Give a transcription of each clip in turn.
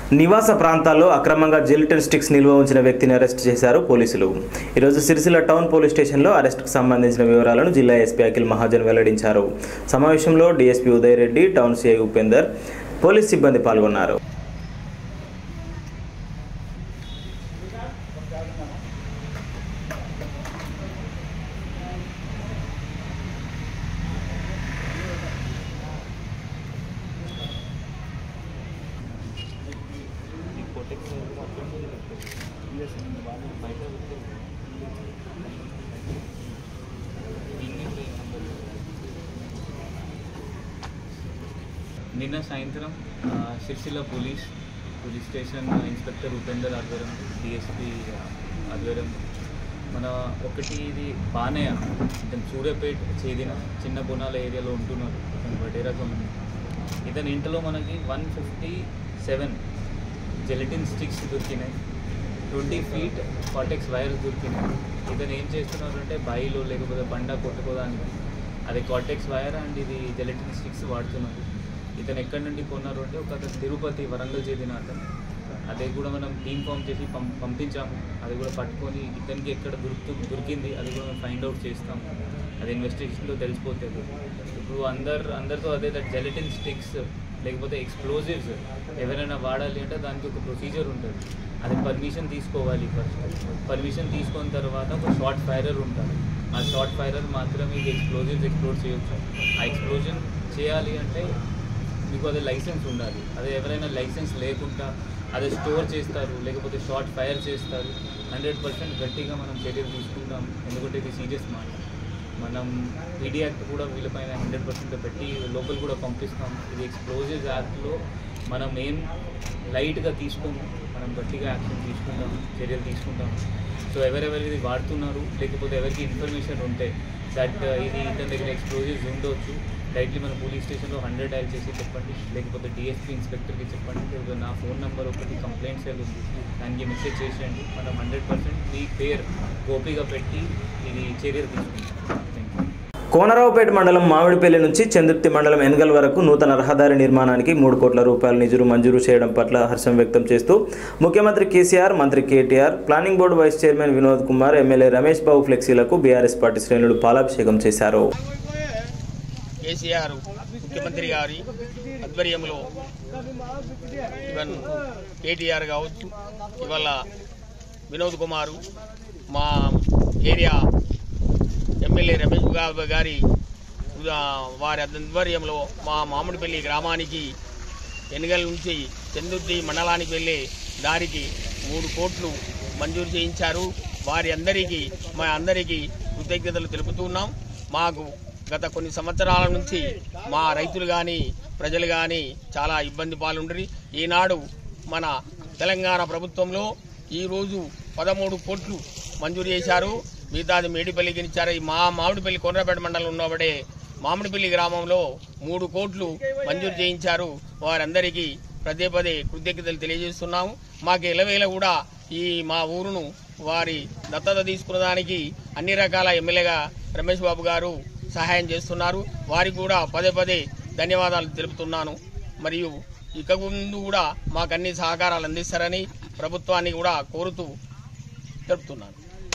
నివాస ప్రాంతాల్లో అక్రమంగా జెలిటిన్ స్టిక్స్ నిల్వ ఉంచిన వ్యక్తిని అరెస్ట్ చేశారు పోలీసులు. ఈరోజు సిరిసిల్ల టౌన్ పోలీస్ స్టేషన్లో అరెస్టుకు సంబంధించిన వివరాలను జిల్లా ఎస్పీ అఖిల్ మహాజన్ వెల్లడించారు. సమావేశంలో DSP Uday Reddy, town CI Upender, police సిబ్బంది పాల్గొన్నారు. నిన్న సాయంత్రం Sircilla police station inspector Upender ఆధ్వర్యం, డిఎస్పీ ఆధ్వర్యం మన ఒకటి ఇది బానయ్య ఇతను సూర్యాపేట చేదిన చిన్న బోనాల ఏరియాలో ఉంటున్నారు. ఇతను బడే రకం. ఇతని ఇంట్లో మనకి 157 జెలటిన్ స్టిక్స్ దొరికినాయి, 20 feet కాటెక్స్ వైర్స్ దొరికినాయి. ఇతను ఏం చేస్తున్నారు అంటే బాయిలో లేకపోతే బండ కొట్టుకోవడానికి అది కాటెక్స్ వైర్ అండ్ ఇది జెలటిన్ స్టిక్స్ వాడుతున్నారు. ఇతను ఎక్కడి నుండి కొన్నారు అంటే ఒక తిరుపతి, వరంగల్ చెందిన అతను. అదే కూడా మనం టీమ్ ఫామ్ చేసి పంపించాము. అది కూడా పట్టుకొని ఇతనికి ఎక్కడ దొరికింది అది కూడా మేము ఫైండ్ అవుట్ చేస్తాము. అది ఇన్వెస్టిగేషన్లో తెలిసిపోతుంది. ఇప్పుడు అందరితో అదే జెలటిన్ స్టిక్స్ లేకపోతే ఎక్స్ప్లోజివ్స్ ఎవరైనా వాడాలి అంటే దానికి ఒక ప్రొసీజర్ ఉంటుంది. అది పర్మిషన్ తీసుకోవాలి. ఫస్ట్ పర్మిషన్ తీసుకున్న తర్వాత ఒక షార్ట్ ఫైరర్ ఉంటుంది. ఆ షార్ట్ ఫైరర్ మాత్రమే ఇది ఎక్స్ప్లోజివ్స్ ఎక్స్ప్లోర్ చేయొచ్చు. ఆ ఎక్స్ప్లోజన్ చేయాలి అంటే మీకు అదే లైసెన్స్ ఉండాలి. అదే ఎవరైనా లైసెన్స్ లేకుండా అదే స్టోర్ చేస్తారు లేకపోతే షార్ట్ ఫైర్ చేస్తారు, 100% గట్టిగా మనం చర్యలు తీసుకుంటాం. ఎందుకంటే ఇది సీరియస్ మాట. మనం ఈడీ యాక్ట్ కూడా వీళ్ళపైన 100% పెట్టి లోపల కూడా పంపిస్తాం. ఇది ఎక్స్ప్లోజివ్స్ యాక్ట్లో మనం ఏం లైట్గా తీసుకోము, మనం గట్టిగా యాక్షన్ తీసుకుంటాం, చర్యలు తీసుకుంటాం. సో ఎవరెవరు ఇది వాడుతున్నారు లేకపోతే ఎవరికి ఇన్ఫర్మేషన్ ఉంటే దట్ ఇది ఇతని దగ్గర ఎక్స్ప్లోజివ్స్ ఉండవచ్చు, డైరెక్ట్లీ మన పోలీస్ స్టేషన్లో 100 డయల్ చేసి చెప్పండి, లేకపోతే డిఎస్పీ ఇన్స్పెక్టర్కి చెప్పండి. లేకపోతే నా ఫోన్ నెంబర్ ఒకటి కంప్లైంట్ సెల్ ఉంది, దానికి మెసేజ్ చేసేయండి. మనం 100% మీ పేరు గోపిగా పెట్టి ఇది చర్యలు తీసుకుంటాం. కోనరావుపేట మండలం మామిడిపల్లి నుంచి చంద్రుప్తి మండలం ఎన్గల్ వరకు నూతన రహదారి నిర్మాణానికి 3 కోట్ల రూపాయల నిధులు మంజూరు చేయడం పట్ల హర్షం వ్యక్తం చేస్తూ ముఖ్యమంత్రి కేసీఆర్, మంత్రి KTR, planning board vice chairman Vinod Kumar, MLA Ramesh Babu ఫ్లెక్సీలకు బీఆర్ఎస్ పార్టీ శ్రేణులు పాలాభిషేకం చేశారు. కేసీఆర్ ముఖ్యమంత్రి గారి ఆధ్వర్యంలో ఈవెన్ కేటీఆర్ కావచ్చు, ఇవాళ వినోద్ కుమారు, మా ఏరియా ఎమ్మెల్యే రమేష్ బాబు గారి వారి ఆధ్వర్యంలో మా మామిడిపల్లి గ్రామానికి ఎన్నికల నుంచి చందుర్తి మండలానికి వెళ్ళే దారికి 3 కోట్లు మంజూరు చేయించారు. వారి అందరికీ మా అందరికీ కృతజ్ఞతలు తెలుపుతున్నాం. మాకు గత కొన్ని సంవత్సరాల నుంచి మా రైతులు కానీ ప్రజలు కానీ చాలా ఇబ్బంది పాలుండ్రి. ఈనాడు మన తెలంగాణ ప్రభుత్వంలో ఈరోజు 13 కోట్లు మంజూరు చేశారు. మిగతాది మేడిపల్లికి ఇచ్చారు. మా మామిడిపల్లి కోనరావుపేట మండలం ఉన్నబడే మామిడిపల్లి గ్రామంలో 3 కోట్లు మంజూరు చేయించారు. వారందరికీ పదే కృతజ్ఞతలు తెలియజేస్తున్నాము. మాకు ఎలవేళ కూడా ఈ మా ఊరును వారి దత్తత తీసుకున్న దానికి అన్ని రకాల ఎమ్మెల్యేగా రమేష్ బాబు గారు సహాయం చేస్తున్నారు. వారికి కూడా పదే ధన్యవాదాలు తెలుపుతున్నాను. మరియు ఇక ముందు కూడా మాకు అన్ని సహకారాలు అందిస్తారని ప్రభుత్వాన్ని కూడా కోరుతూ తెలుపుతున్నాను.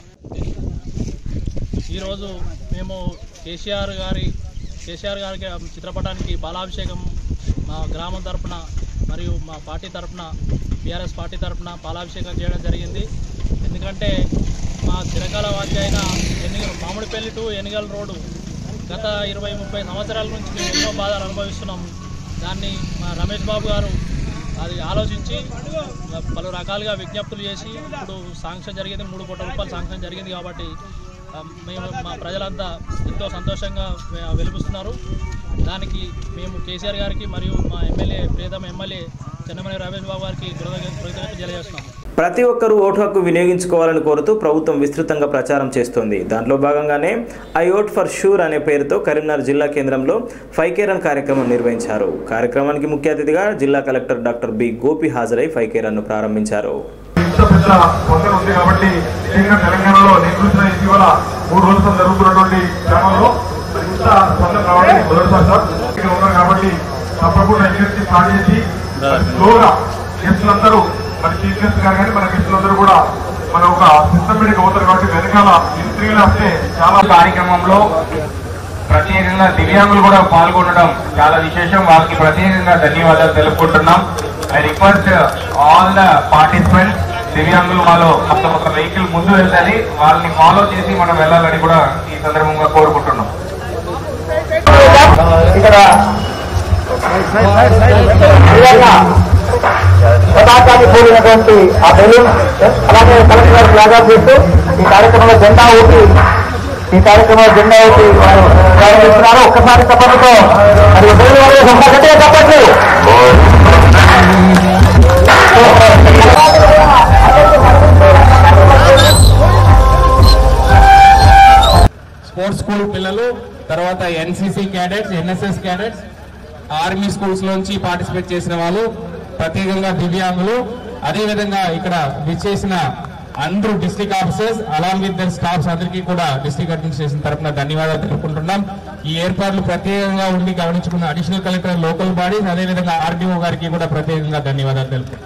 ఈరోజు మేము కేసీఆర్ గారికి చిత్రపటానికి పాలాభిషేకం మా గ్రామం తరఫున మరియు మా పార్టీ తరఫున, బీఆర్ఎస్ పార్టీ తరఫున పాలాభిషేకం చేయడం జరిగింది. ఎందుకంటే మా చిరకాల వాసి అయిన మామిడిపల్లి టు ఎన్నిగల్ రోడ్డు గత 20-30 సంవత్సరాల నుంచి మేము ఎన్నో బాధలు అనుభవిస్తున్నాము. దాన్ని మా రమేష్ బాబు గారు అది ఆలోచించి పలు రకాలుగా విజ్ఞప్తులు చేసి ఇప్పుడు శాంక్షన్ జరిగింది. 3 కోట్ల రూపాయలు శాంక్షన్ జరిగింది. కాబట్టి మేము మా ప్రజలంతా ఎంతో సంతోషంగా వెలుగుస్తున్నారు. దానికి మేము కేసీఆర్ గారికి మరియు మా ఎమ్మెల్యే ప్రియతమ ఎమ్మెల్యే చెన్నమనేని రమేష్ బాబు గారికి కృతజ్ఞతలు తెలియజేస్తున్నాము. ప్రతి ఒక్కరూ ఓటు హక్కు వినియోగించుకోవాలని కోరుతూ ప్రభుత్వం విస్తృతంగా ప్రచారం చేస్తోంది. దాంట్లో భాగంగానే ఐ ఓట్ ఫర్ షూర్ అనే పేరుతో కరీంనగర్ జిల్లా కేంద్రంలో 5K రన్ కార్యక్రమం నిర్వహించారు. కార్యక్రమానికి ముఖ్య అతిథిగా జిల్లా కలెక్టర్ డాక్టర్ బి గోపి హాజరై 5K రన్ను ప్రారంభించారు. తెలంగాణలో నికృష్ణ ఇటీవల 3 రోజులు జరుగుతున్నటువంటి క్రమంలో కాబట్టి తప్పకుండా స్టార్ట్ చేసి స్లోగా గెస్టులందరూ మన చీఫ్ గెస్ట్ గారు కానీ మన గెస్టులందరూ కూడా మన ఒక సిస్టమేటిక్ అవుతారు కాబట్టి వెనకాల ఇంట్రీలు వస్తే చాలా కార్యక్రమంలో ప్రత్యేకంగా దివ్యాంగులు కూడా పాల్గొనడం చాలా విశేషం. వాళ్ళకి ప్రత్యేకంగా ధన్యవాదాలు తెలుపుకుంటున్నాం. I request all the participants, దివ్యాంగులు వాళ్ళు ఒక వెహికల్ ముందు వెళ్తుంది, వాళ్ళని ఫాలో చేసి మనం వెళ్ళాలని కూడా ఈ సందర్భంగా కోరుకుంటున్నాం. ఇక్కడ పతాకాన్ని కూడినటువంటి ఆ బెలూన్ అలాగే కలెక్టర్ గారు ఫ్లాగ్ ఆఫ్ చేస్తూ ఈ కార్యక్రమంలో జెండా ఊపి ప్రారంభిస్తున్నారు. ఒక్కసారి తప్పటితో మరి గట్టిగా తప్పట్లు. స్పోర్ట్స్ స్కూల్ పిల్లలు, తర్వాత NCC cadets, NSS cadets, army schools లోంచి పార్టిసిపేట్ చేసిన వాళ్ళు, ప్రత్యేకంగా దివ్యాంగులు, అదేవిధంగా ఇక్కడ విచ్చేసిన అందరూ district officers along with their staffs అందరికీ కూడా డిస్ట్రిక్ట్ అడ్మినిస్ట్రేషన్ తరఫున ధన్యవాదాలు తెలుపుకుంటున్నాం. ఈ ఏర్పాట్లు ప్రత్యేకంగా ఉండి గమనించుకున్న అడిషనల్ కలెక్టర్, లోకల్ బాడీస్, అదేవిధంగా ఆర్డీఓ గారికి కూడా ప్రత్యేకంగా ధన్యవాదాలు తెలుపుకుంటున్నాం.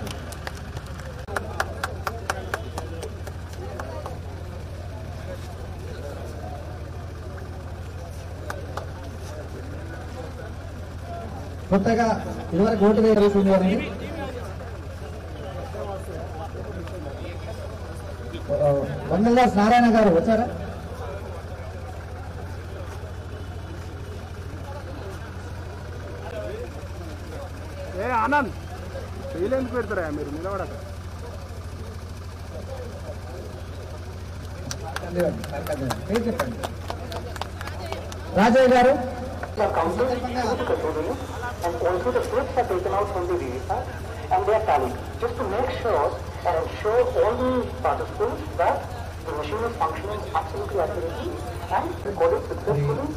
కొత్తగా ఇదివరకు ఓటు వేయాల్సింది వారిని వందలదాస్ నారాయణ గారు వచ్చారా? ఆనంద్ ఎందుకు పెడతారా మీరు నిలబడక? చెప్పండి రాజయ్య గారు. And also the clips are taken out from the VVPAT and they are tallied just to make sure and ensure all the participants that the machine is functioning absolutely accurately and recorded successfully.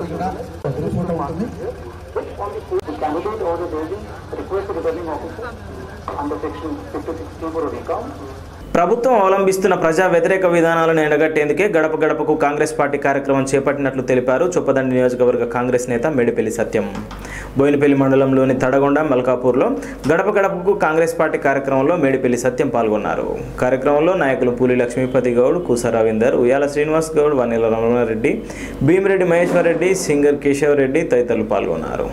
Which on the candidate or the building request the returning officer under section 56 for a recount. ప్రభుత్వం అవలంబిస్తున్న ప్రజా వ్యతిరేక విధానాలను ఎండగట్టేందుకే గడప గడపకు Congress party కార్యక్రమం చేపట్టినట్లు తెలిపారు చొప్పదండి నియోజకవర్గ కాంగ్రెస్ నేత మేడిపల్లి సత్యం. బోయినపల్లి మండలంలోని తడగొండ, మల్కాపూర్లో గడప గడపకు కాంగ్రెస్ పార్టీ కార్యక్రమంలో మేడిపల్లి సత్యం పాల్గొన్నారు. కార్యక్రమంలో నాయకులు పూలి లక్ష్మీపతి గౌడ్, కూస రవీందర్, ఉయ్యాల శ్రీనివాస్ గౌడ్, వన్నెల రమణారెడ్డి, భీమిరెడ్డి మహేశ్వర్ రెడ్డి, సింగర్ కేశవ్ రెడ్డి తదితరులు పాల్గొన్నారు.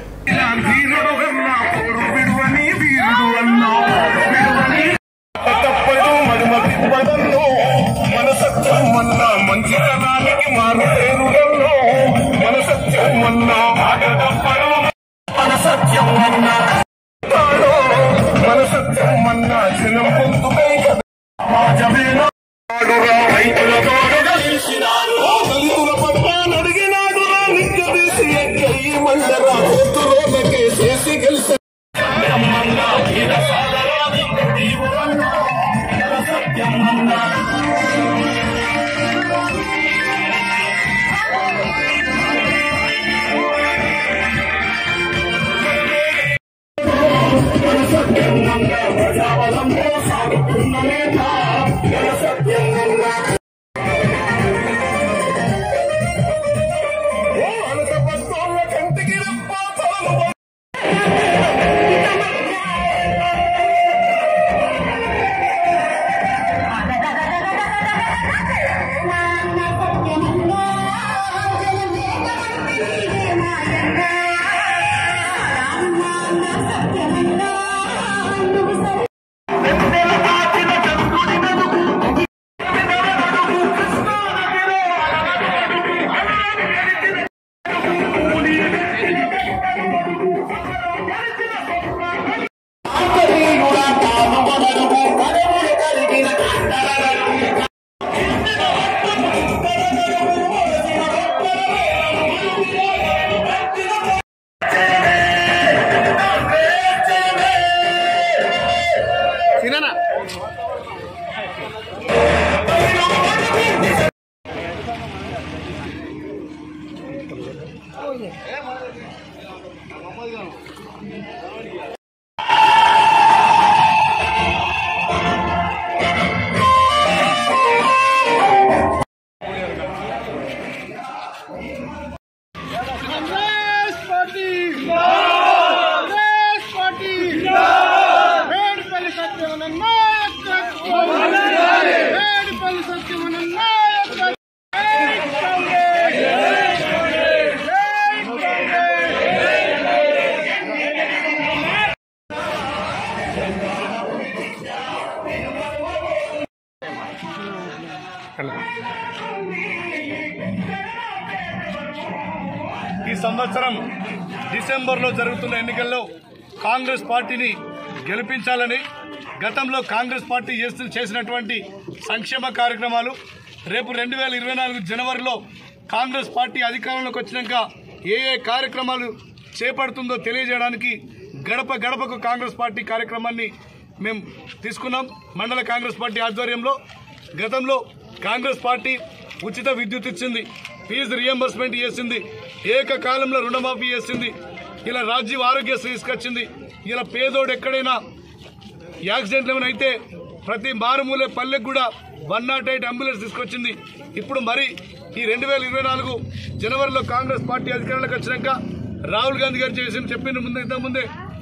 ఈ సంవత్సరం డిసెంబర్లో జరుగుతున్న ఎన్నికల్లో కాంగ్రెస్ పార్టీని గెలిపించాలని గతంలో కాంగ్రెస్ పార్టీ చేసినటువంటి సంక్షేమ కార్యక్రమాలు రేపు 2024 జనవరిలో కాంగ్రెస్ పార్టీ అధికారంలోకి వచ్చినాక ఏ కార్యక్రమాలు చేపడుతుందో తెలియజేయడానికి గడప గడపకు కాంగ్రెస్ పార్టీ కార్యక్రమాన్ని మేము తీసుకున్నాం. మండల కాంగ్రెస్ పార్టీ ఆధ్వర్యంలో గతంలో కాంగ్రెస్ పార్టీ ఉచిత విద్యుత్ ఇచ్చింది, ఫీజు రియంబర్స్మెంట్ చేసింది, ఏకకాలంలో రుణమాఫీ చేసింది, ఇలా రాజీవ్ ఆరోగ్యశ్రీ తీసుకొచ్చింది. ఇలా పేదోడు ఎక్కడైనా యాక్సిడెంట్లు ఏమైనా అయితే ప్రతి మారుమూలే పల్లెకు కూడా 108 అంబులెన్స్ తీసుకొచ్చింది. ఇప్పుడు మరి ఈ 2024 జనవరిలో కాంగ్రెస్ పార్టీ అధికారంలోకి వచ్చినాక రాహుల్ గాంధీ గారు చెప్పిన ఇంతకుముందే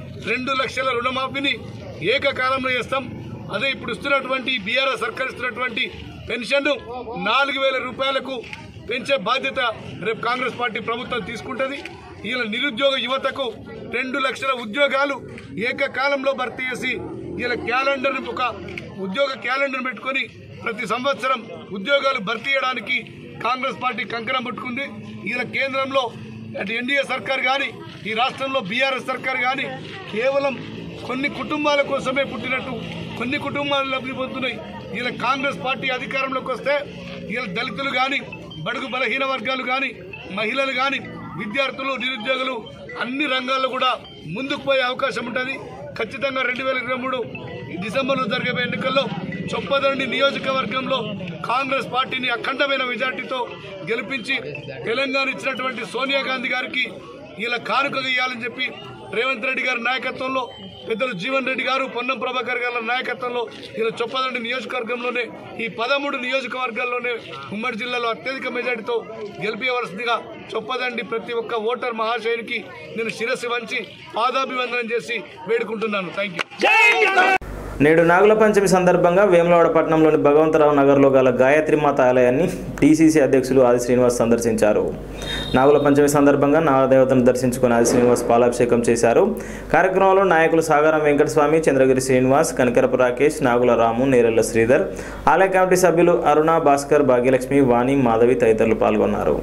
2 లక్షల రుణమాఫీని ఏకకాలంలో చేస్తాం. అదే ఇప్పుడు ఇస్తున్నటువంటి బీఆర్ఎస్ సర్కార్ ఇస్తున్నటువంటి పెన్షన్ 4,000 రూపాయలకు పెంచే బాధ్యత రేపు కాంగ్రెస్ పార్టీ ప్రభుత్వం తీసుకుంటుంది. ఇలా నిరుద్యోగ యువతకు 2 లక్షల ఉద్యోగాలు ఏకకాలంలో భర్తీ చేసి ఇలా క్యాలెండర్ ఒక ఉద్యోగ క్యాలెండర్ పెట్టుకొని ప్రతి సంవత్సరం ఉద్యోగాలు భర్తీ చేయడానికి కాంగ్రెస్ పార్టీ కంకణం పట్టుకుంది. ఇలా కేంద్రంలో అటు ఎన్డీఏ సర్కార్ కానీ ఈ రాష్ట్రంలో బీఆర్ఎస్ సర్కార్ కానీ కేవలం కొన్ని కుటుంబాల కోసమే పుట్టినట్టు కొన్ని కుటుంబాలు లబ్ధి పొందుతున్నాయి. ఇలా కాంగ్రెస్ పార్టీ అధికారంలోకి వస్తే ఇలా దళితులు కానీ బడుగు బలహీన వర్గాలు కానీ మహిళలు కానీ విద్యార్థులు నిరుద్యోగులు అన్ని రంగాల్లో కూడా ముందుకు పోయే అవకాశం ఉంటుంది. ఖచ్చితంగా 2023 డిసెంబర్లో జరిగే ఎన్నికల్లో చొప్పదండి నియోజకవర్గంలో కాంగ్రెస్ పార్టీని అఖండమైన మెజార్టీతో గెలిపించి తెలంగాణ ఇచ్చినటువంటి సోనియా గాంధీ గారికి ఇలా కానుకగా ఇవ్వాలని చెప్పి రేవంత్ రెడ్డి గారి నాయకత్వంలో పెద్దలు జీవన్ రెడ్డి గారు పొన్నం ప్రభాకర్ గారి నాయకత్వంలో ఇలా చొప్పదండి నియోజకవర్గంలోనే ఈ 13 నియోజకవర్గాల్లోనే ఉమ్మడి జిల్లాలో అత్యధిక మెజార్టీతో గెలిపించవలసిందిగా చొప్పదండి ప్రతి ఒక్క ఓటర్ మహాశయునికి నేను శిరస్సు వంచి పాదాభివందనం చేసి వేడుకుంటున్నాను. Thank you. నేడు నాగుల పంచమి సందర్భంగా వేములవాడ పట్టణంలోని భగవంతరావు నగర్లో గల గాయత్రిమాత ఆలయాన్ని డీసీసీ అధ్యక్షులు ఆది శ్రీనివాస్ సందర్శించారు. నాగుల పంచమి సందర్భంగా నాగదేవతను దర్శించుకుని ఆది శ్రీనివాస్ పాలాభిషేకం చేశారు. కార్యక్రమంలో నాయకులు సాగరం వెంకటస్వామి, చంద్రగిరి శ్రీనివాస్, కనికరపు రాకేష్, నాగుల రాము, నేరెళ్ల శ్రీధర్, ఆలయ కమిటీ సభ్యులు అరుణ, భాస్కర్, భాగ్యలక్ష్మి, వాణి, మాధవి తదితరులు పాల్గొన్నారు.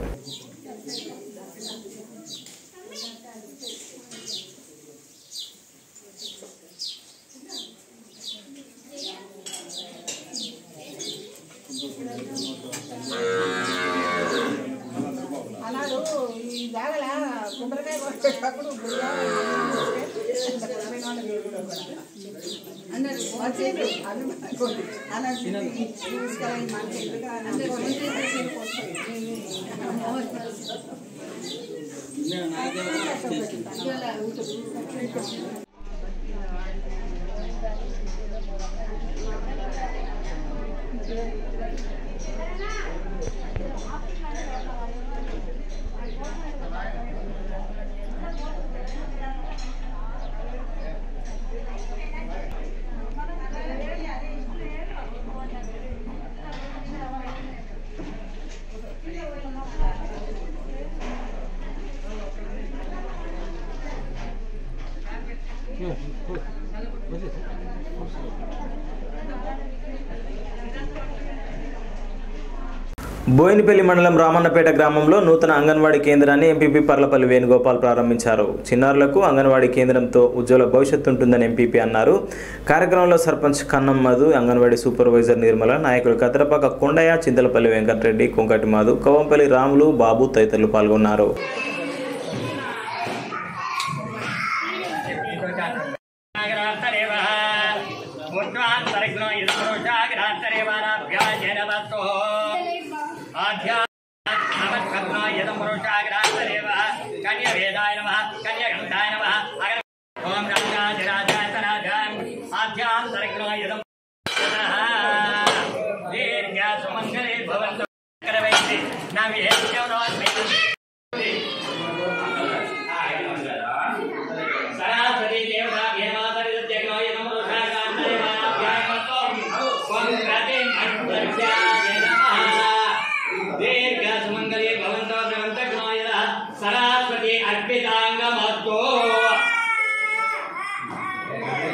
బోయినపల్లి మండలం రామన్నపేట గ్రామంలో నూతన అంగన్వాడీ కేంద్రాన్ని ఎంపీపీ పర్లపల్లి వేణుగోపాల్ ప్రారంభించారు. చిన్నారులకు అంగన్వాడీ కేంద్రంతో ఉజ్వల భవిష్యత్తు ఉంటుందని ఎంపీపీ అన్నారు. కార్యక్రమంలో సర్పంచ్ కన్నం మధు, అంగన్వాడీ సూపర్వైజర్ నిర్మల, నాయకులు కద్రపాక కొండయ్య, చింతలపల్లి వెంకటరెడ్డి, కొంకటి మాధు, కవంపల్లి రాములు, బాబు తదితరులు పాల్గొన్నారు.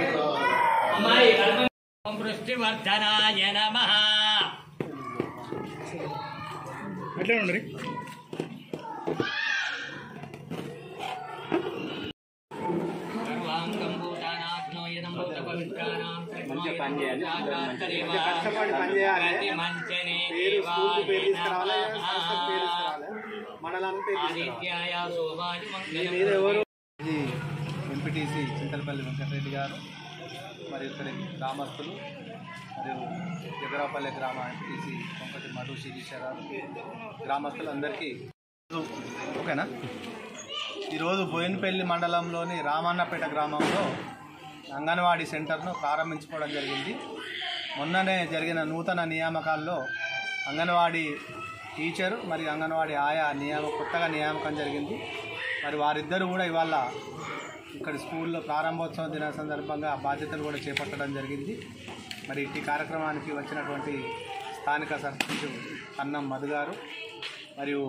వృష్టివర్ధనాయ నమః. ఎట్లా ఉండి ఎంపీటీసీ చింతలపల్లి వెంకటరెడ్డి గారు మరియు ఇక్కడి గ్రామస్తులు మరియు జగరాపల్లి గ్రామ ఎంపీటీసీ కొంకటి మధు శిరీష గారు గ్రామస్తులు అందరికీ ఓకేనా. ఈరోజు బోయినపల్లి మండలంలోని రామన్నపేట గ్రామంలో అంగన్వాడీ సెంటర్ను ప్రారంభించుకోవడం జరిగింది. మొన్ననే జరిగిన నూతన నియామకాల్లో అంగన్వాడీ టీచర్ మరియు అంగన్వాడీ ఆయా కొత్తగా నియామకం జరిగింది. మరి వారిద్దరూ కూడా ఇవాళ ఇక్కడ స్కూల్లో ప్రారంభోత్సవం దిన సందర్భంగా బాధ్యతలు కూడా చేపట్టడం జరిగింది. మరి ఈ కార్యక్రమానికి వచ్చినటువంటి స్థానిక సర్పంచ్ అన్నం మధు గారు మరియు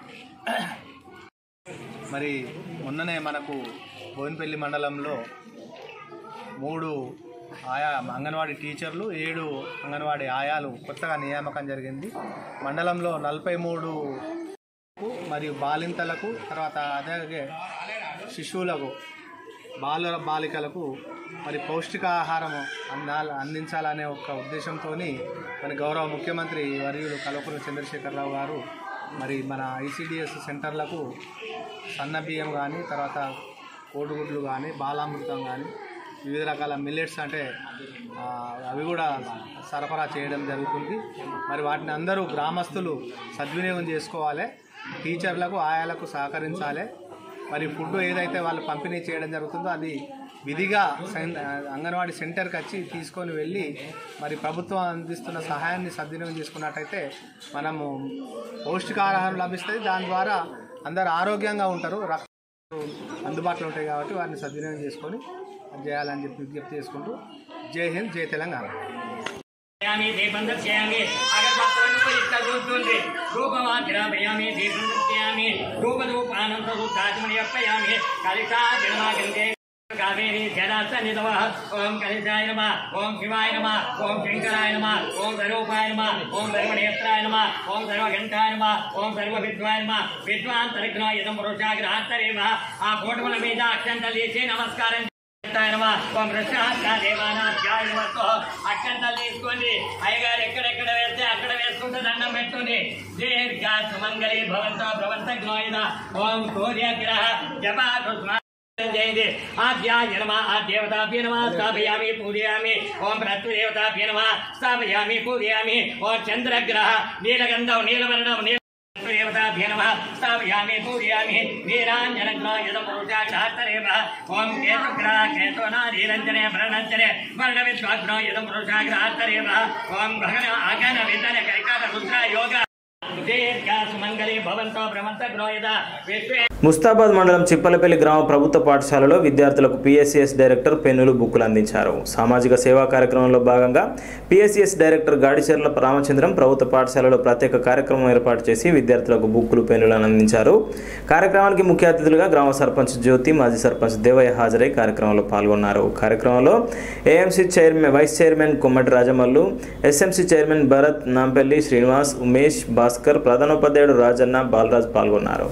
మరి మొన్ననే మనకు బోయినపల్లి మండలంలో 3 ఆయా అంగన్వాడీ టీచర్లు 7 అంగన్వాడీ ఆయాలు కొత్తగా నియామకం జరిగింది. మండలంలో 43 మరియు బాలింతలకు తర్వాత అదే శిశువులకు బాలికలకు మరి పౌష్టికాహారం అందించాలనే ఒక ఉద్దేశంతో మరి గౌరవ ముఖ్యమంత్రి వర్యులు కల్వకుంట్ల చంద్రశేఖరరావు గారు మరి మన ఐసిడిఎస్ సెంటర్లకు సన్న బియ్యం కానీ తర్వాత కోడిగుడ్లు కానీ బాలామృతం కానీ వివిధ రకాల మిల్లెట్స్ అంటే అవి కూడా సరఫరా చేయడం జరుగుతుంది. మరి వాటిని అందరూ గ్రామస్తులు సద్వినియోగం చేసుకోవాలి, టీచర్లకు ఆయాలకు సహకరించాలి. మరి ఫుడ్ ఏదైతే వాళ్ళు పంపిణీ చేయడం జరుగుతుందో అది విధిగా అంగన్వాడీ సెంటర్కి వచ్చి తీసుకొని వెళ్ళి మరి ప్రభుత్వం అందిస్తున్న సహాయాన్ని సద్వినియోగం చేసుకున్నట్టయితే మనము పౌష్టికాహారం లభిస్తుంది. దాని ద్వారా అందరు ఆరోగ్యంగా ఉంటారు, అందుబాటులో ఉంటాయి. కాబట్టి వారిని సద్వినియోగం చేసుకొని చేయాలని చెప్పి విజ్ఞప్తి చేసుకుంటూ జై హింద్, జై తెలంగాణ. దీపం దర్శయామి అగరబత్తులను రూపమాగ్రహయామి దీపం దర్శయామి రూపరూపానందరూపాచమనియర్పయామి కలిశాజనమాగంతే కావేరీ జలాసన్నిధవ ఓం కలిశాయ నమః ఓం శివాయ నమః ఓం శంకరాయ నమః ఓం సర్వోపాయ నమః ఓం సర్వనేత్రాయ నమః ఓం సర్వఘంటాయ నమః ఓం సర్వవిద్వాయ నమః విద్వాంతరిగ్నో ఇదం పురుషాగ్రహాత్తరేమ ఆ ఫోటోల మీద అక్షంతలు వేసి నమస్కారం ఓం అక్షంతలు తీసుకోండి. అయ్యగారు ఎక్కడెక్కడ వేస్తే అక్కడ వేసుకుంటే దండం పెట్టుకోండి. దీర్ఘ సుమంగళి భవంతో భ్రవంతగ్నోయిద ఓం సూర్యగ్రహ జపా జయంతి ఆద్యాయ నమః ఆద్యవతాభ్యో నమః స్థాపయామి పూజయామి ఓం ప్రత్యుదేవతాభ్యో నమః స్థాపయామి పూజయామి ఓం చంద్రగ్రహ నీలగంధం నీలవర్ణం దేవతాభ్యో నమః స్థాపయామి పూజయామి నీరాంజనగ్నోయదం పురుషాగ్రహాత్తరేమ ఓం కేతుగ్రహ కేతోనాదీరంజనే వర్ణంజనే వర్ణవిశ్వాగ్నోయదం పురుషాగ్రహాత్తరేమ ఓం భగన అగన వితన కైకాల రుద్ర యోగ ముస్తాబాద్ మండలం చిప్పలపల్లి గ్రామ ప్రభుత్వ పాఠశాలలో విద్యార్థులకు పిఎస్సిఎస్ డైరెక్టర్ పెన్నులు బుక్కులు అందించారు. సామాజిక సేవా కార్యక్రమంలో భాగంగా పిఎస్సిఎస్ డైరెక్టర్ గాడిచెర్ల రామచంద్రం ప్రభుత్వ పాఠశాలలో ప్రత్యేక కార్యక్రమం ఏర్పాటు చేసి విద్యార్థులకు బుక్కులు పెన్నులను అందించారు. కార్యక్రమానికి ముఖ్య అతిథులుగా గ్రామ సర్పంచ్ జ్యోతి, మాజీ సర్పంచ్ దేవయ్య హాజరై కార్యక్రమంలో పాల్గొన్నారు. కార్యక్రమంలో AMC vice chairman Kommati Rajamallu, SMC chairman Bharat, Nampally Srinivas, Umesh, Bhaskar, ప్రధానోపాధ్యాయుడు రాజన్న, బాలరాజ్ పాల్గొన్నారు.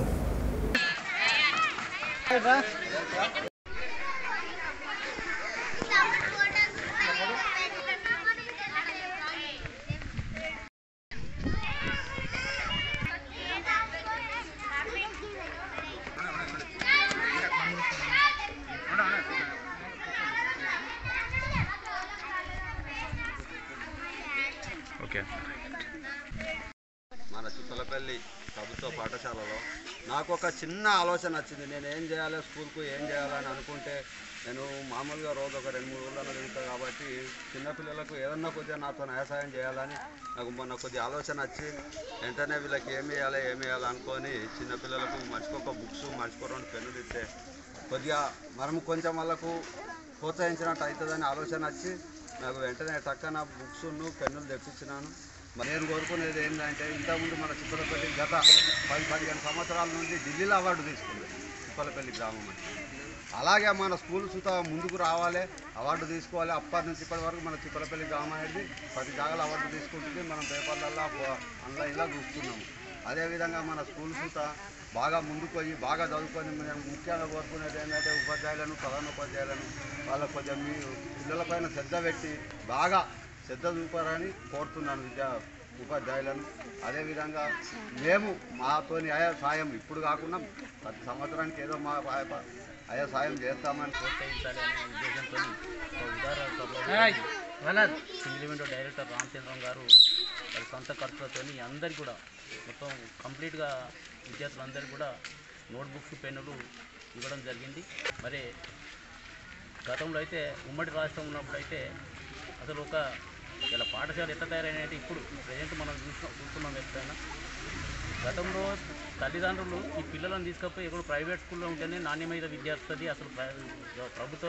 మన చిప్పలపల్లి ప్రభుత్వ పాఠశాలలో నాకు ఒక చిన్న ఆలోచన వచ్చింది. నేను ఏం చేయాలి, స్కూల్కు ఏం చేయాలని అనుకుంటే నేను మామూలుగా రోజు ఒక 2-3 ఊళ్ళలో తిరుగుతాను కాబట్టి చిన్నపిల్లలకు ఏదన్నా కొద్దిగా నాతో వ్యవసాయం చేయాలని నాకు మొన్న కొద్దిగా ఆలోచన వచ్చి వెంటనే వీళ్ళకి ఏమి వేయాలి అనుకొని చిన్నపిల్లలకు మర్చిపోక బుక్స్, మర్చిపో 2 పెన్నులు ఇస్తే కొద్దిగా మనం కొంచెం వాళ్ళకు ప్రోత్సహించినట్టు అవుతుందని ఆలోచన వచ్చి నాకు వెంటనే టక్కన బుక్స్ను పెన్నులు తెప్పించినాను. నేను కోరుకునేది ఏంటంటే ఇంతకుముందు మన చిప్పలపల్లి గత 10-15 సంవత్సరాల నుండి ఢిల్లీలో అవార్డు తీసుకుంది చిప్పలపల్లి గ్రామం అని. అలాగే మన స్కూల్ సుతా ముందుకు రావాలి, అవార్డు తీసుకోవాలి. అప్పటి నుంచి ఇప్పటి వరకు మన చిప్పలపల్లి గ్రామం అనేది ప్రతి జాగాలో అవార్డు తీసుకుంటుంది. మనం పేపర్లలో అందులో ఇలా చూస్తున్నాము. అదేవిధంగా మన స్కూల్ కూడా బాగా ముందుకు పోయి బాగా చదువుకొని మేము ముఖ్యంగా కోరుకునేది ఏంటంటే ఉపాధ్యాయులను ప్రధానోపాధ్యాయులను వాళ్ళకు కొంచెం మీ పిల్లలపైన శ్రద్ధ పెట్టి బాగా శ్రద్ధ చూపారని కోరుతున్నాను ఉపాధ్యాయులను. అదేవిధంగా మేము మాతోని ఆయా సాయం ఇప్పుడు కాకుండా ప్రతి సంవత్సరానికి ఏదో మా ఆయా సాయం చేస్తామని ప్రోత్సహించాలి అనే ఉద్దేశంతో సింగిల్ విండో డైరెక్టర్ రామచంద్రం గారు వారి సొంత ఖర్చులతో అందరికీ కూడా మొత్తం కంప్లీట్గా విద్యార్థులందరికీ కూడా నోట్బుక్స్ పెన్నులు ఇవ్వడం జరిగింది. మరి గతంలో అయితే ఉమ్మడి రాష్ట్రం ఉన్నప్పుడు అయితే అసలు ఒక ఇలా పాఠశాల ఎట్లా తయారైనాయంటే ఇప్పుడు ప్రజెంట్ మనం చూస్తున్నాం ఎప్పుడైనా. గతంలో తల్లిదండ్రులు ఈ పిల్లలను తీసుకపోయి ఎక్కడ ప్రైవేట్ స్కూల్లో ఉంటేనే నాణ్యమైన విద్య వస్తుంది, అసలు ప్రభుత్వ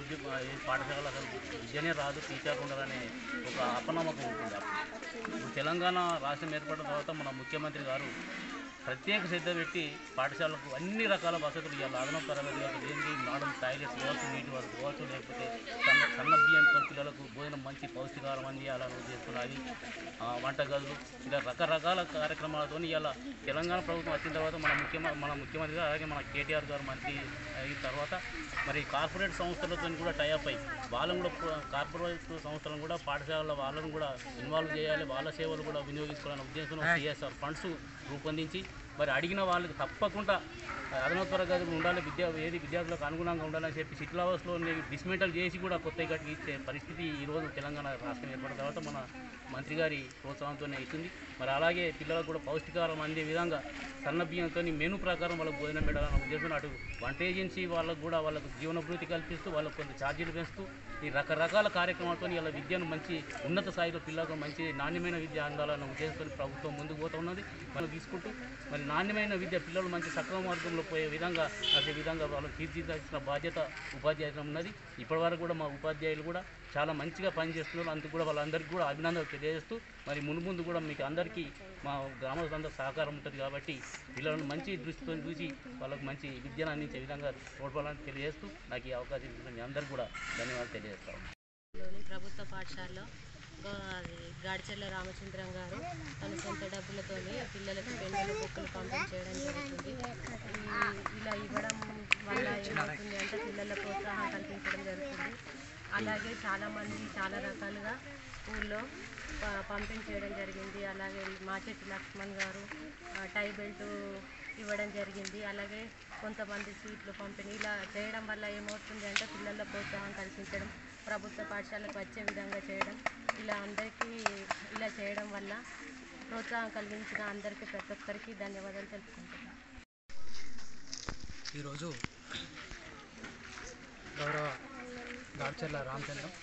పాఠశాల అసలు విద్యనే రాదు, టీచర్లు ఉండరనే ఒక అపనమ్మకం ఉంటుంది. ఇప్పుడు తెలంగాణ రాష్ట్రం ఏర్పడిన తర్వాత మన ముఖ్యమంత్రి గారు ప్రత్యేక శ్రద్ధ పెట్టి పాఠశాలకు అన్ని రకాల వసతులు ఇవ్వాలి. అదనపు తరగతి కావచ్చు, ఏంటి మోడల్ టాయిలెట్స్ కావచ్చు, నీటి వరకు కావచ్చు, లేకపోతే సన్న బియ్యంతో పిల్లలకు భోజనం మంచి పౌష్టికాహారం అందియాలని ఉద్దేశిస్తున్నది. వంటగదులు ఇలా రకరకాల కార్యక్రమాలతో ఇలా తెలంగాణ ప్రభుత్వం వచ్చిన తర్వాత మన ముఖ్యమంత్రి గారు అలాగే మన కేటీఆర్ గారు మంత్రి అయిన తర్వాత మరి కార్పొరేట్ సంస్థలతో కూడా టైఅప్ అయ్యి వాళ్ళని కూడా కార్పొరేట్ సంస్థలను కూడా పాఠశాలల వాళ్ళను కూడా ఇన్వాల్వ్ చేయాలి, వాళ్ళ సేవలు కూడా వినియోగించుకోవాలనే ఉద్దేశంతో CSR ఫండ్స్ రూపొందించి మరి అడిగిన వాళ్ళకి తప్పకుండా అదనపు తరగతులు ఉండాలి, విద్యార్థులకు అనుగుణంగా ఉండాలని చెప్పి సిటిల్ హౌస్లో డిస్మెంటల్ చేసి కూడా కొత్త గట్టికి ఇచ్చే పరిస్థితి ఈరోజు తెలంగాణ రాష్ట్రం ఏర్పడిన తర్వాత మన మంత్రి గారి ప్రోత్సాహంతోనే అవుతుంది. మరి అలాగే పిల్లలకు కూడా పౌష్టికాహారం అందే విధంగా సన్న బియ్యంతో మెనూ ప్రకారం వాళ్ళకు భోజనం పెట్టాలన్న ఉద్దేశంతో అటు వంట ఏజెన్సీ వాళ్ళకు కూడా వాళ్ళకు జీవనభృతి కల్పిస్తూ వాళ్ళకు కొంత ఛార్జీలు పెంచుతూ ఈ రకరకాల కార్యక్రమాలతో ఇలా విద్యను మంచి ఉన్నత స్థాయిలో పిల్లలకు మంచి నాణ్యమైన విద్య అందాలన్న ఉద్దేశంతో ప్రభుత్వం ముందుకు పోతూ ఉన్నది. మనం తీసుకుంటూ మరి నాణ్యమైన విద్య పిల్లలు మంచి సక్రమ మార్గంలో పోయే విధంగా అదే విధంగా వాళ్ళకి తీర్చిదిద్దాల్సిన బాధ్యత ఉపాధ్యాయులు ఉన్నది. ఇప్పటివరకు కూడా మా ఉపాధ్యాయులు కూడా చాలా మంచిగా పనిచేస్తున్నారు. అందుకు కూడా వాళ్ళందరికీ కూడా అభినందనలు తెలియజేస్తూ మరి ముందు కూడా మీకు అందరికీ మా గ్రామస్తులందరూ సహకారం ఉంటుంది కాబట్టి పిల్లలను మంచి దృష్టితో చూసి వాళ్ళకు మంచి విద్యను అందించే విధంగా తోడ్పడాలని తెలియజేస్తూ నాకు ఈ అవకాశం ఇచ్చిన మీ అందరికీ కూడా ధన్యవాదాలు తెలియజేస్తాం. ప్రభుత్వ పాఠశాలలో గాడిచెర్ల రామచంద్రం గారు తన సొంత డబ్బులతో పిల్లలకు పెన్నులు బుక్కులు పంపిణీ చేయడం జరుగుతుంది. ఇలా ఇవ్వడం వల్ల ఏమవుతుంది అంటే పిల్లల ప్రోత్సాహం కల్పించడం జరుగుతుంది. అలాగే చాలామంది చాలా రకాలుగా స్కూల్లో పంపిణీ చేయడం జరిగింది. అలాగే మాచెట్టి లక్ష్మణ్ గారు టై బెల్ట్ ఇవ్వడం జరిగింది. అలాగే కొంతమంది సీట్లు పంపిణీ ఇలా చేయడం వల్ల ఏమవుతుంది అంటే పిల్లల ప్రోత్సాహం కల్పించడం, ప్రభుత్వ పాఠశాలకు వచ్చే విధంగా చేయడం, ఇలా అందరికీ ఇలా చేయడం వల్ల ప్రోత్సాహం కలిగించిన అందరికీ ప్రతి ఒక్కరికి ధన్యవాదాలు తెలుపుకుంటున్నాను. ఈరోజు గౌరవ గాడిచెర్ల రామచంద్రం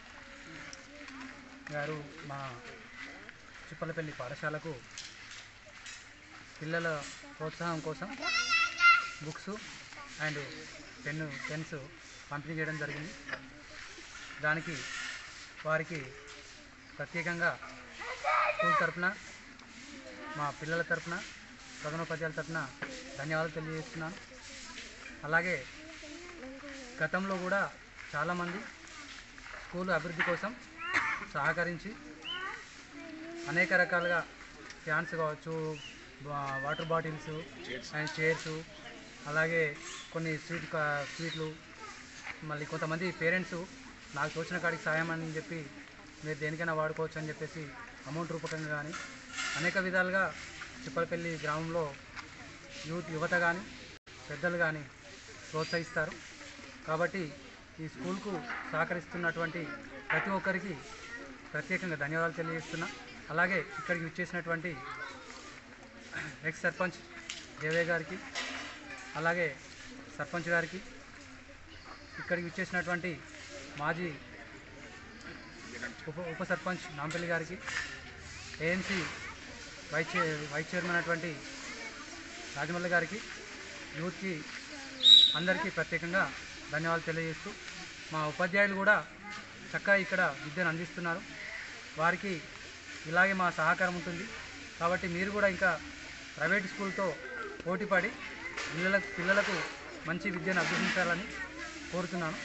గారు మా చిప్పలపల్లి పాఠశాలకు పిల్లల ప్రోత్సాహం కోసం బుక్స్ అండ్ పెన్స్ పంపిణీ చేయడం జరిగింది. దానికి వారికి ప్రత్యేకంగా స్కూల్ తరఫున మా పిల్లల తరఫున ప్రధానోపాధ్యాయుల తరఫున ధన్యవాదాలు తెలియజేస్తున్నాను. అలాగే గతంలో కూడా చాలామంది స్కూల్ అభివృద్ధి కోసం సహకరించి అనేక రకాలుగా ఫ్యాన్స్ కావచ్చు, వాటర్ బాటిల్స్ అండ్ చైర్స్, అలాగే కొన్ని స్వీట్లు, మళ్ళీ కొంతమంది పేరెంట్స్ నాకు తోచిన కాడికి సాయం అని చెప్పి మీరు దేనికైనా వాడుకోవచ్చు అని చెప్పేసి అమౌంట్ రూపకంగా కానీ అనేక విధాలుగా చిప్పలపల్లి గ్రామంలో యువత కానీ పెద్దలు కానీ ప్రోత్సహిస్తారు. కాబట్టి ఈ స్కూల్కు సహకరిస్తున్నటువంటి ప్రతి ఒక్కరికి ప్రత్యేకంగా ధన్యవాదాలు తెలియజేస్తున్నా. అలాగే ఇక్కడికి విచ్చేసినటువంటి ఎక్స్ సర్పంచ్ దేవయ్య గారికి, అలాగే సర్పంచ్ గారికి, ఇక్కడికి విచ్చేసినటువంటి మాజీ ఉప సర్పంచ్ నాంపల్లి గారికి, ఏఎంసీ వైస్ చైర్మన్ అటువంటి రాజమల్లి గారికి, యూత్కి అందరికీ ప్రత్యేకంగా ధన్యవాదాలు తెలియజేస్తూ మా ఉపాధ్యాయులు కూడా చక్కగా ఇక్కడ విద్యను అందిస్తున్నారు. వారికి ఇలాగే మా సహకారం ఉంటుంది. కాబట్టి మీరు కూడా ఇంకా ప్రైవేట్ స్కూల్తో పోటీపడి పిల్లలకు మంచి విద్యను అభ్యసించాలని కోరుతున్నాను.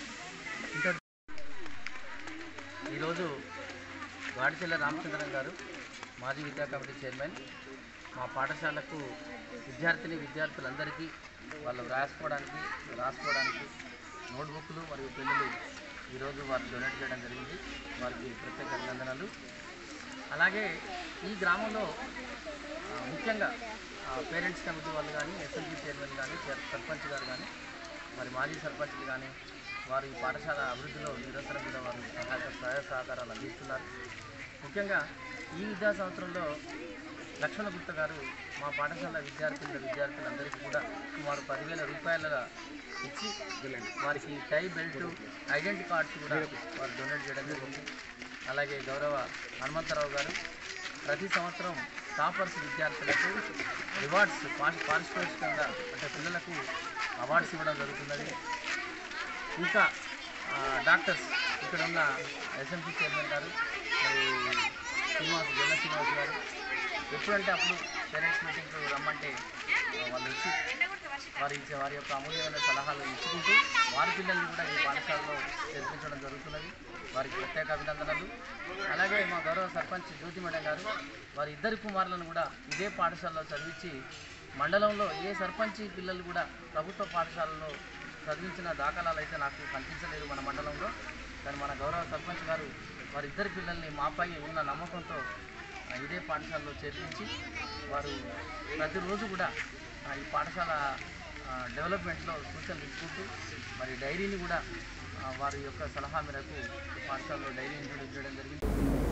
ఈరోజు గాడిచెర్ల రామచంద్రం గారు మాజీ విద్యా కమిటీ చైర్మన్, మా పాఠశాలకు విద్యార్థులందరికీ వాళ్ళు రాసుకోవడానికి నోట్బుక్లు మరియు పెన్నులు ఈరోజు వారు డొనేట్ చేయడం జరిగింది. వారికి ప్రత్యేక అభినందనలు. అలాగే ఈ గ్రామంలో ముఖ్యంగా పేరెంట్స్ కమిటీ వాళ్ళు కానీ, ఎస్ఎంపీ చైర్మన్ కానీ, సర్పంచ్ గారు కానీ, మరి మాజీ సర్పంచ్లు కానీ వారు ఈ పాఠశాల అభివృద్ధిలో నిరంతరం కూడా వారు సహాయ సహకారాలు అందిస్తున్నారు. ముఖ్యంగా ఈ విద్యా సంవత్సరంలో లక్ష్మణ గుప్త గారు మా పాఠశాల విద్యార్థులందరికీ కూడా సుమారు 10,000 రూపాయలుగా ఇచ్చి వారికి టై బెల్ట్ ఐడెంటిటీ కార్డ్స్ కూడా వారు డొనేట్ చేయడం జరిగింది. అలాగే గౌరవ హనుమంతరావు గారు ప్రతి సంవత్సరం టాపర్స్ విద్యార్థులకు రివార్డ్స్ పారితోషికంగా అంటే పిల్లలకు అవార్డ్స్ ఇవ్వడం జరుగుతున్నది. ఇంకా డాక్టర్స్ ఇక్కడ ఉన్న ఎస్ఎంపీ చైర్మన్ గారు మరి శ్రీనివాస్ గారు ఎప్పుడంటే అప్పుడు పేరెంట్స్ మీటింగ్కి రమ్మంటే వాళ్ళు వచ్చి వారి యొక్క అమూల్యమైన సలహాలు ఇచ్చుకుంటూ వారి పిల్లల్ని కూడా ఈ పాఠశాలలో చేర్పించడం జరుగుతున్నది. వారికి ప్రత్యేక అభినందనలు. అలాగే మా గౌరవ సర్పంచ్ జ్యోతి మేడం గారు వారి ఇద్దరు కుమారులను కూడా ఇదే పాఠశాలలో చదివించి మండలంలో ఏ సర్పంచ్ పిల్లలు కూడా ప్రభుత్వ పాఠశాలలో చదివించిన దాఖలాలు అయితే నాకు కనిపించలేదు మన మండలంలో. కానీ మన గౌరవ సర్పంచ్ గారు వారిద్దరి పిల్లల్ని మాపై ఉన్న నమ్మకంతో ఇదే పాఠశాలలో చేర్పించి వారు ప్రతిరోజు కూడా ఈ పాఠశాల డెవలప్మెంట్లో సూచనలు ఇచ్చుకుంటూ మరి డైరీని కూడా వారి యొక్క సలహా మేరకు పాఠశాలలో డైరీ ఇంట్రొడ్యూస్ చేయడం జరిగింది.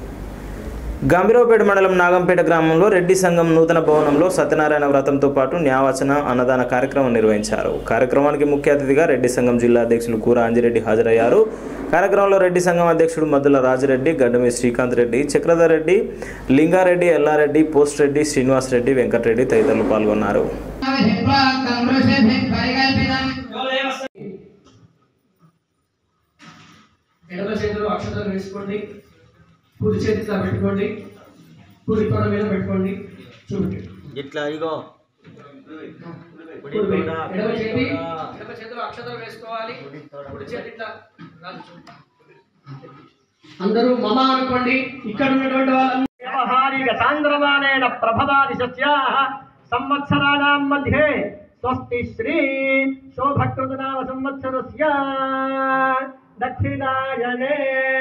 గంభీరావుపేట మండలం నాగంపేట గ్రామంలో రెడ్డి సంఘం నూతన భవనంలో సత్యనారాయణ వ్రతంతో పాటు న్యాయవచన అన్నదాన కార్యక్రమం నిర్వహించారు. కార్యక్రమానికి ముఖ్య అతిథిగా రెడ్డి సంఘం జిల్లా అధ్యక్షులు కూర అంజిరెడ్డి హాజరయ్యారు. కార్యక్రమంలో రెడ్డి సంఘం అధ్యక్షుడు మద్దుల రాజిరెడ్డి, గడ్డమి శ్రీకాంత్ రెడ్డి, చక్రధర్ రెడ్డి, లింగారెడ్డి, ఎల్లారెడ్డి, పోస్ట్ రెడ్డి, శ్రీనివాస్ రెడ్డి, వెంకటరెడ్డి తదితరులు పాల్గొన్నారు. ఎడమ చేతిలో అక్షతలు వేసుకోండి, కుడి చేతిలో పెట్టుకోండి, కుడి తొడ మీద పెట్టుకోండి, చూడండి ఇట్లా ఇగో ఎడమ చేతిలో అక్షతలు వేసుకోవాలి, కుడి చేతి ఇట్లా అందరూ మమ అనుకోండి. ఇక్కడ ఉన్నటువంటి వాళ్ళ వ్యవహారిక సాంద్రమానేన ప్రభవాది సస్యాః సంవత్సరాణాం మధ్యే స్వస్తి శ్రీ శోభకృతనామ సంవత్సరస్య దక్షిణాయనే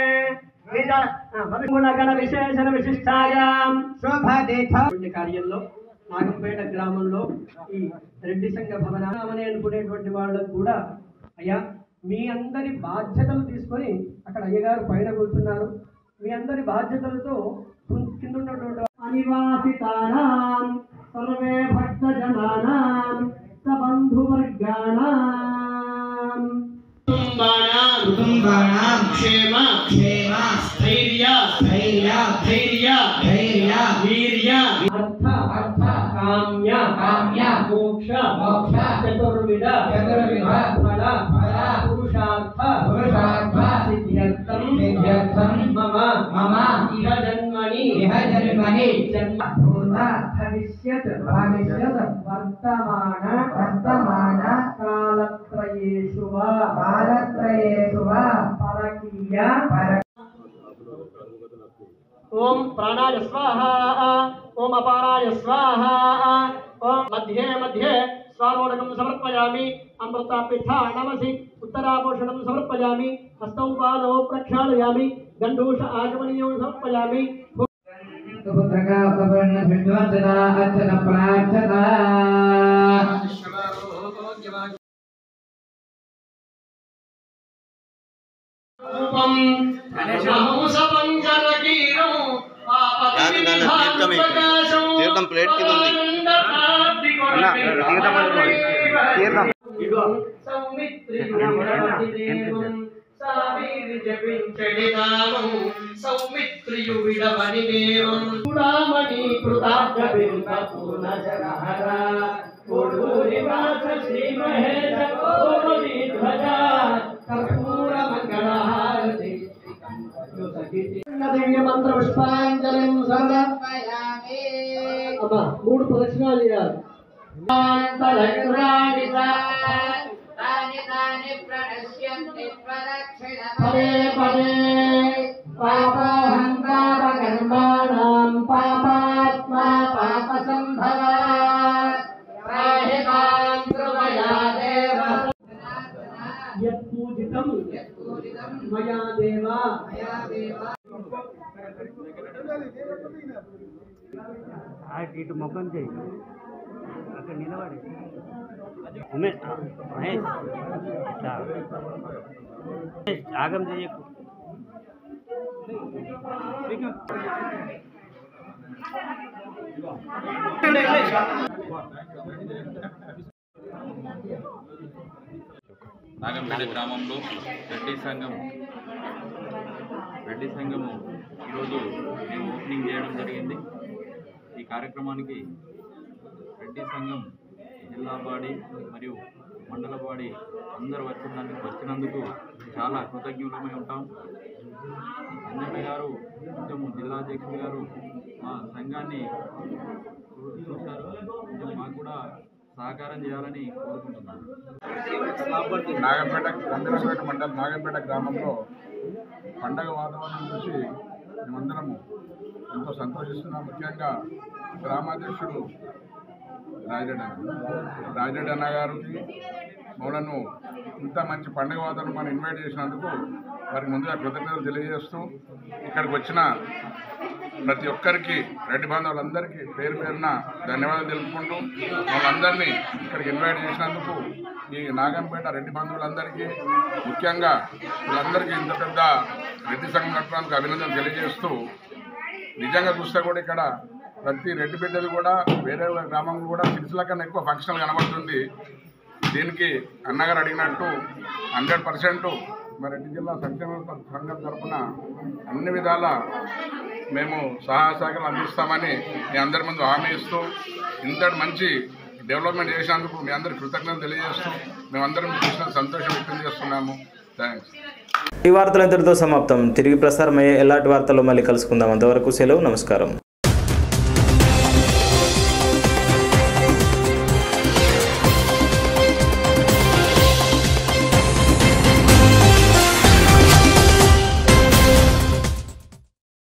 గుణగణ విశేషణ విశిష్టాయాం శోభాదేశ కార్యంలో నాగంపేట గ్రామంలో ఈ రెడ్డి సంఘ భవనామని అనుకునేటువంటి వాళ్ళకు కూడా అయ్యా మీ అందరి బాధ్యతలు తీసుకొని అక్కడ అయ్యగారు పైన కూర్చున్నారు. మీ అందరి బాధ్యతలతో కింద ఉన్నటువంటి అనివాసితానాం సర్వే భక్తజనానాం సబంధువర్గాణాం కుటుంబానాం క్షేమ స్థైర్య వీర్య అర్థ కామ్య మోక్ష చతుర్విధ ఫల పురుషార్థ సిద్ధ్యర్థం మమ ఇహ జన్మని జన్మ భవిష్యత్ వర్తమాన కాలత్రయేషు వా పరకీయ ఓం ప్రాణాయ స్వాహ, ఓం అపానాయ స్వాహ, ఓం మధ్యే స్వారోణకం సమర్పయామి, అమృతాపిఠ నమసి ఉత్తరాభూషణం సమర్పయామి, హస్తౌ పాదౌ ప్రక్షాళయామి, గండూష ఆచమనీయం సమర్పయామి. తీర్థం ప్లేట్ కింద ఉంది. సౌమిత్రియు విడవని దేవం చూడామణి కృతార్థ పూర్ణజనహర కోడూరి వాస శ్రీ మహేశ కోమలి ధ్వజ కర్పూర మంగళహారతి దివ్య మంత్ర పుష్పాంజలిం సమర్పయామి. అమ్మా 3 ప్రదక్షిణాలు చేయాలి. పదే పదే పాపహంతార కర్మాణం పాపాత్మా పాప సంభవ ఇటు ముఖం చేయి అక్కడ నిలబడి మహేష్ ఆగం చేయకు నాగంపేట గ్రామంలో రెడ్డి సంఘము ఈరోజు మేము ఓపెనింగ్ చేయడం జరిగింది. ఈ కార్యక్రమానికి రెడ్డి సంఘం జిల్లా బాడీ మరియు మండల బాడీ అందరూ వచ్చినందుకు చాలా కృతజ్ఞులమై ఉంటాం. అంజన్న గారు కొంచెం జిల్లా అధ్యక్షుడు గారు మా సంఘాన్ని చూశారు, కొంచెం మాకు కూడా సహకారం చేయాలని కోరుకుంటున్నాను. నాగంపేట మండలం నాగంపేట గ్రామంలో పండగ వాతావరణం చూసి మేమందరము ఎంతో సంతోషిస్తున్నాం. ముఖ్యంగా గ్రామాధ్యక్షుడు రాజిరెడ్డి అన్న గారికి మమ్మల్ని ఇంత మంచి పండుగ వాతావరణం మనం ఇన్వైట్ చేసినందుకు వారికి ముందుగా కృతజ్ఞతలు తెలియజేస్తూ ఇక్కడికి వచ్చిన ప్రతి ఒక్కరికి రెడ్డి బాంధవులందరికీ పేరు పేరున ధన్యవాదాలు తెలుపుకుంటూ వాళ్ళందరినీ ఇక్కడికి ఇన్వైట్ చేసినందుకు ఈ నాగంపేట రెడ్డి బంధువులందరికీ ముఖ్యంగా వీళ్ళందరికీ ఇంత పెద్ద రెడ్డి సంఘం నడపడానికి అభినందనలు తెలియజేస్తూ నిజంగా చూస్తే కూడా ఇక్కడ ప్రతి రెడ్డి బిడ్డలు కూడా వేరే గ్రామంలో కూడా సిరిసిల్ల కన్నా ఎక్కువ ఫంక్షన్లు కనబడుతుంది. దీనికి అన్నగారు అడిగినట్టు 100% మరి రెడ్డి జిల్లా సంక్షేమ సంఘం తరఫున అన్ని విధాల మేము సహాయ సహకారాలు అందిస్తామని మీ అందరి ముందు హామీ ఇస్తూ ఇంతటి మంచి డెవలప్మెంట్ చేసినందుకు మీ అందరి కృతజ్ఞతలు తెలియజేస్తూ మేమందరం చూసిన సంతోషం వ్యక్తం చేస్తున్నాము. థ్యాంక్స్. ఈ వార్తలు ఇంతటితో సమాప్తం. తిరిగి ప్రసారమయ్యే ఎలాంటి వార్తల్లో మళ్ళీ కలుసుకుందాం. అంతవరకు సెలవు. నమస్కారం.